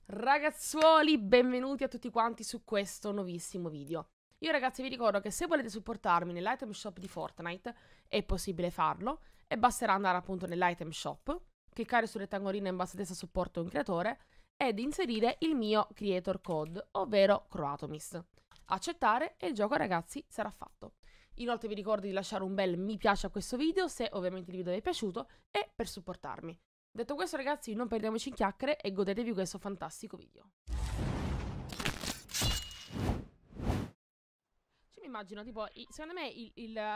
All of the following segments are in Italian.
Ragazzuoli, benvenuti a tutti quanti su questo nuovissimo video. Io ragazzi vi ricordo che se volete supportarmi nell'item shop di Fortnite è possibile farlo e basterà andare appunto nell'item shop, cliccare sul rettangolino in basso a destra supporto un creatore ed inserire il mio creator code, ovvero Croatomist. Accettare e il gioco ragazzi sarà fatto. Inoltre vi ricordo di lasciare un bel mi piace a questo video se ovviamente il video vi è piaciuto e per supportarmi. Detto questo ragazzi non perdiamoci in chiacchiere e godetevi questo fantastico video. Cioè, mi immagino tipo, secondo me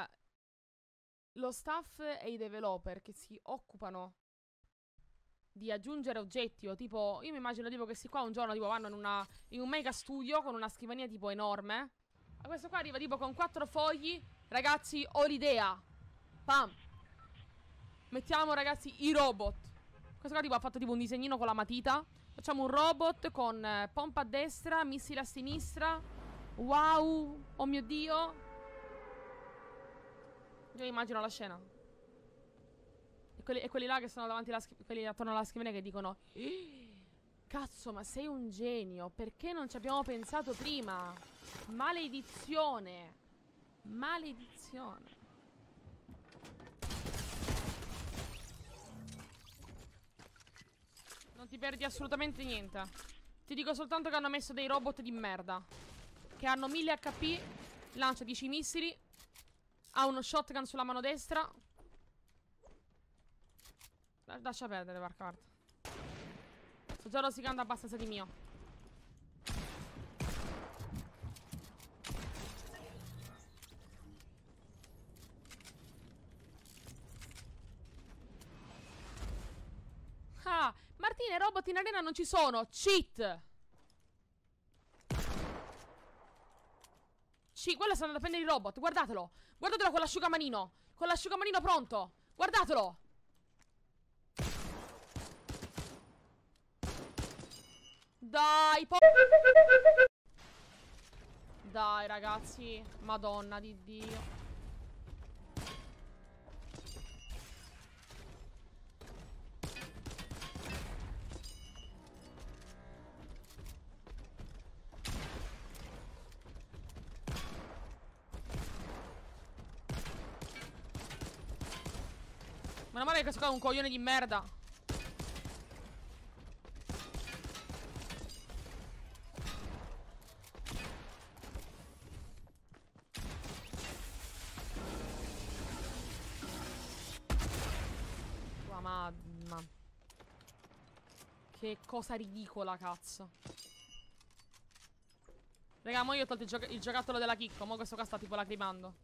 lo staff e i developer che si occupano di aggiungere oggetti o tipo, io mi immagino tipo questi qua un giorno tipo vanno in un mega studio con una scrivania tipo enorme. Ma questo qua arriva tipo con 4 fogli. Ragazzi, ho l'idea. Pam. Mettiamo ragazzi i robot. Questo qua tipo ha fatto tipo un disegnino con la matita. Facciamo un robot con pompa a destra, missile a sinistra. Wow, oh mio Dio. Io immagino la scena. E quelli là che sono davanti quelli attorno alla scrivania che dicono cazzo, ma sei un genio. Perché non ci abbiamo pensato prima? Maledizione. Maledizione. Non ti perdi assolutamente niente. Ti dico soltanto che hanno messo dei robot di merda che hanno 1000 HP, lancia 10 missili, ha uno shotgun sulla mano destra. Lascia perdere, Warcraft. Sto già rosicando abbastanza di mio. Ah, Martina, i robot in arena non ci sono. Cheat. Quello sta andando a prendere il robot. Guardatelo. Guardatelo con l'asciugamanino. Con l'asciugamanino pronto. Guardatelo. Dai, dai, ragazzi. Madonna di Dio. Meno male che questo qua è un coglione di merda. Tua mamma. Che cosa ridicola, cazzo. Raga, mo io ho tolto il giocattolo della chicco. Mo questo qua sta tipo lacrimando.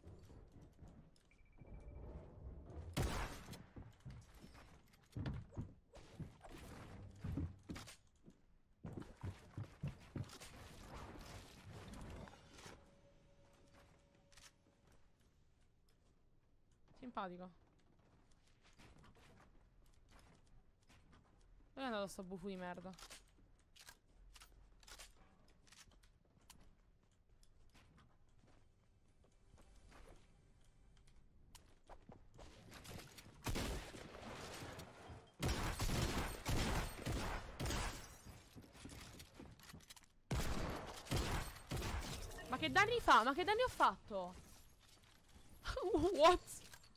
Simpatico. Dove è andato sto bufu di merda? Ma che danni fa? Ma che danni ho fatto? What?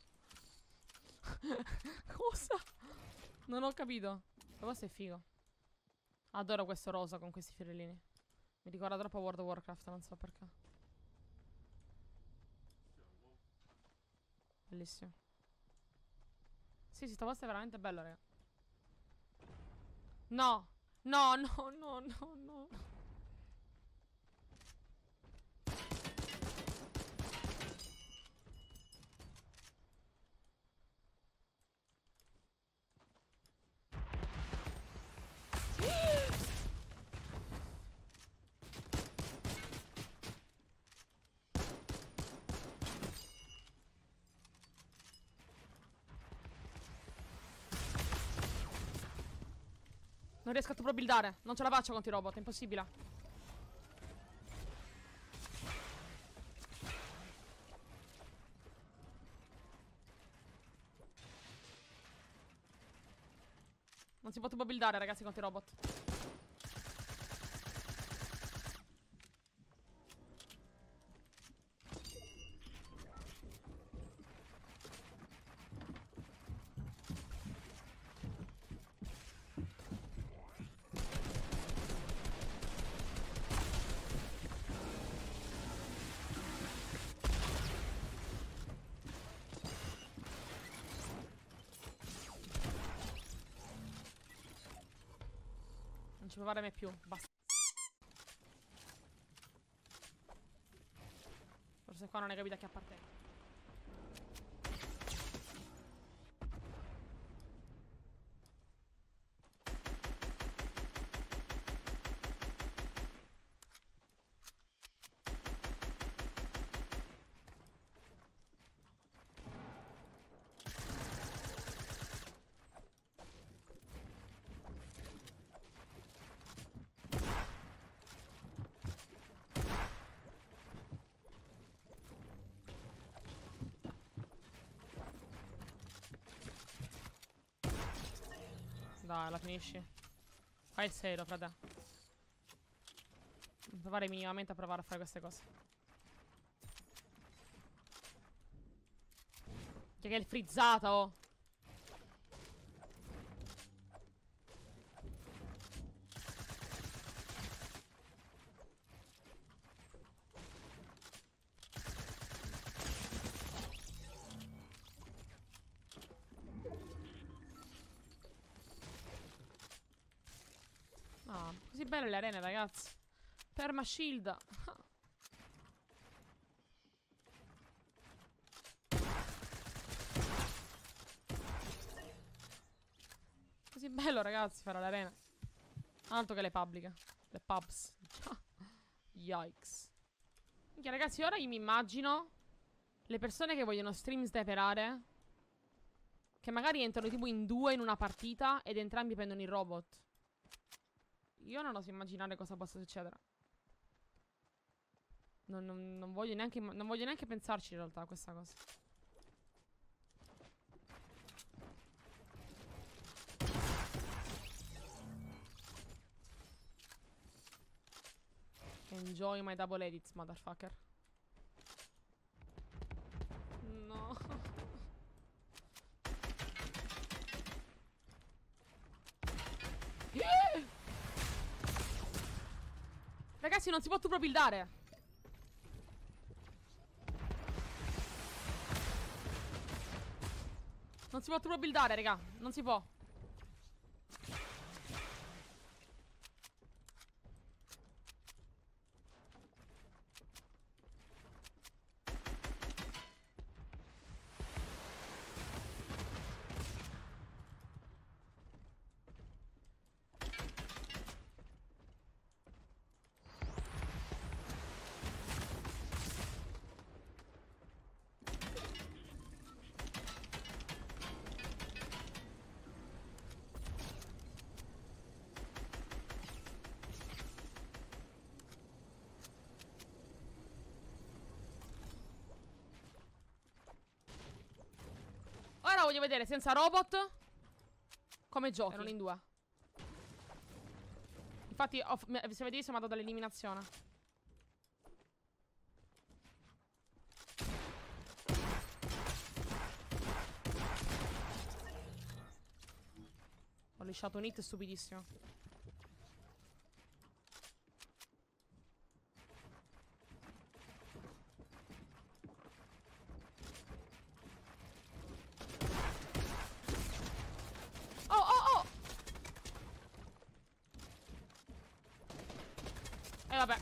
Cosa? Non ho capito. Ma questo è figo. Adoro questo rosa con questi fiorellini. Mi ricorda troppo World of Warcraft, non so perché. Bellissimo. Sì, sto posto è veramente bello, raga. No. No, no, no, no, no. Non riesco a proprio buildare. Non ce la faccio contro i robot, è impossibile. Non si può tipo buildare, ragazzi, contro i robot. ci può fare mai più. Basta. Forse qua non hai capito a chi appartiene. Dai, la finisci. Fai il serio, frate. Non provare minimamente a provare a fare queste cose. Che è il frizzato, oh. Ah, così belle le arene, ragazzi. Perma shield. Così bello, ragazzi, fare l'arena. Altro che le pubbliche. Le pubs. Yikes. Minchia, ragazzi, ora io mi immagino le persone che vogliono stream sniperare, che magari entrano tipo in due in una partita ed entrambi prendono il robot. Io non oso immaginare cosa possa succedere. Non voglio neanche pensarci in realtà a questa cosa. Enjoy my double edits, motherfucker. No. Ragazzi, non si può tu proprio buildare. Non si può tu proprio buildare, raga. Non si può. Ora voglio vedere senza robot come giochi. Erano in due. Infatti, se vedete, sono andato dall'eliminazione. Ho lisciato un hit stupidissimo. E vabbè.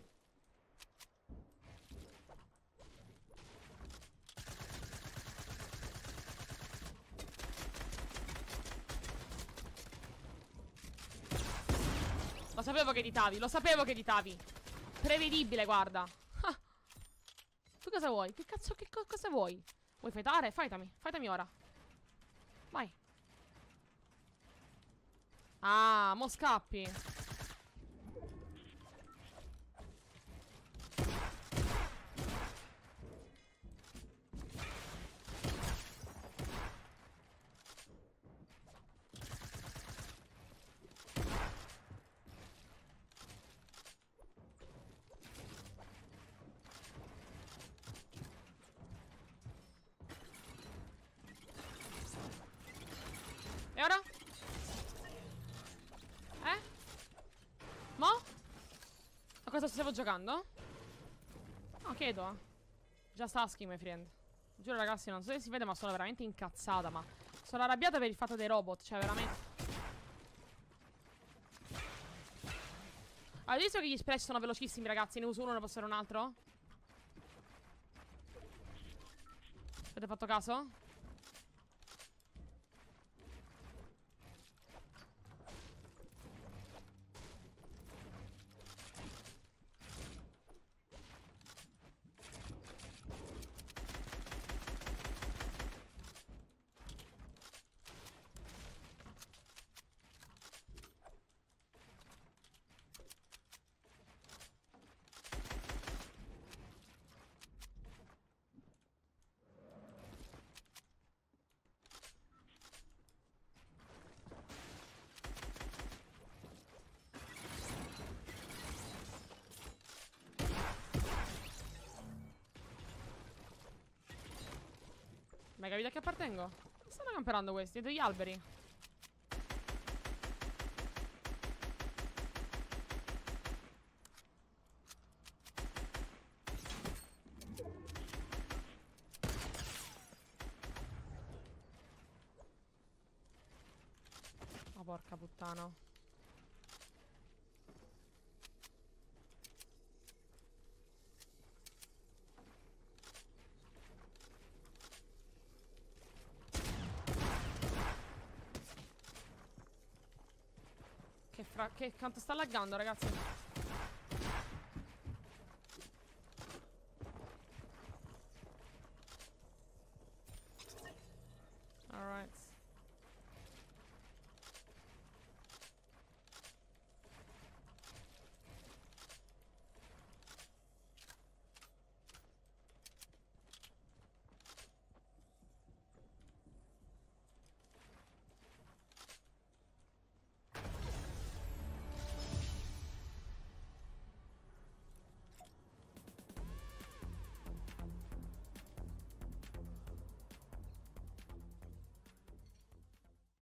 Lo sapevo che editavi, lo sapevo che editavi. Prevedibile, guarda. Ah. Tu cosa vuoi? Che cazzo, cosa vuoi? Vuoi fightare? Fightami ora. Vai. Ah, mo scappi. E ora? Mo? A cosa stavo giocando? No, chiedo. Just asking, my friend. Giuro, ragazzi, non so se si vede, ma sono veramente incazzata. Ma sono arrabbiata per il fatto dei robot. Cioè, veramente. Avete visto che gli splash sono velocissimi, ragazzi? Ne uso uno, ne posso fare un altro? Avete fatto caso? Ma hai capito a che appartengo? Stanno camperando questi, dietro gli alberi. Ma porca puttana. Che quanto sta laggando, ragazzi. Alright.